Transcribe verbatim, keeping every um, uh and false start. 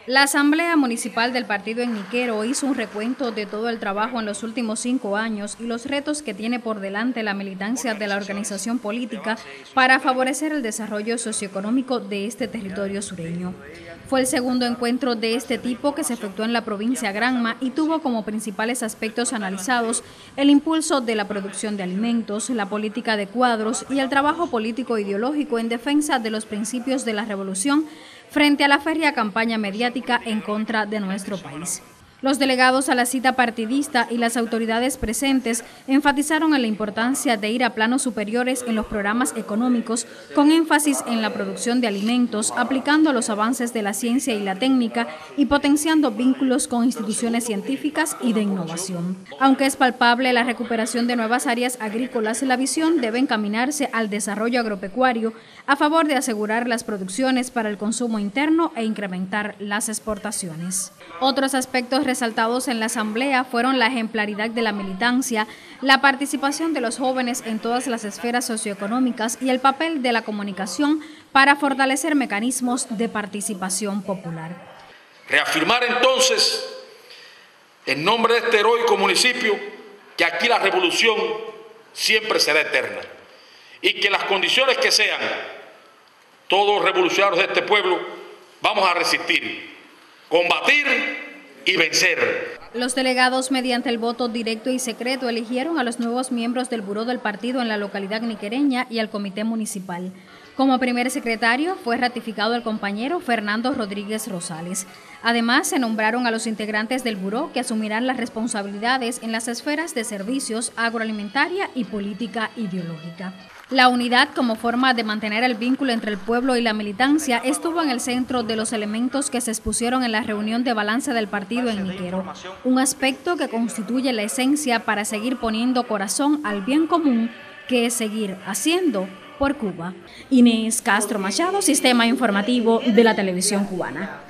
La Asamblea Municipal del Partido en Niquero hizo un recuento de todo el trabajo en los últimos cinco años y los retos que tiene por delante la militancia de la organización política para favorecer el desarrollo socioeconómico de este territorio sureño. Fue el segundo encuentro de este tipo que se efectuó en la provincia Granma y tuvo como principales aspectos analizados el impulso de la producción de alimentos, la política de cuadros y el trabajo político ideológico en defensa de los principios de la revolución frente a la férrea campaña mediática en contra de nuestro país. Los delegados a la cita partidista y las autoridades presentes enfatizaron en la importancia de ir a planos superiores en los programas económicos, con énfasis en la producción de alimentos, aplicando los avances de la ciencia y la técnica y potenciando vínculos con instituciones científicas y de innovación. Aunque es palpable la recuperación de nuevas áreas agrícolas, la visión debe encaminarse al desarrollo agropecuario a favor de asegurar las producciones para el consumo interno e incrementar las exportaciones. Otros aspectos resaltados en la asamblea fueron la ejemplaridad de la militancia, la participación de los jóvenes en todas las esferas socioeconómicas y el papel de la comunicación para fortalecer mecanismos de participación popular. Reafirmar entonces, en nombre de este heroico municipio, que aquí la revolución siempre será eterna y que las condiciones que sean, todos los revolucionarios de este pueblo vamos a resistir, combatir y vencer. Los delegados, mediante el voto directo y secreto, eligieron a los nuevos miembros del buró del partido en la localidad niquereña y al comité municipal. Como primer secretario fue ratificado el compañero Fernando Rodríguez Rosales. Además, se nombraron a los integrantes del buró que asumirán las responsabilidades en las esferas de servicios, agroalimentaria y política ideológica. La unidad como forma de mantener el vínculo entre el pueblo y la militancia estuvo en el centro de los elementos que se expusieron en la reunión de balance del partido en Niquero, un aspecto que constituye la esencia para seguir poniendo corazón al bien común, que es seguir haciendo por Cuba. Inés Castro Machado, Sistema Informativo de la Televisión Cubana.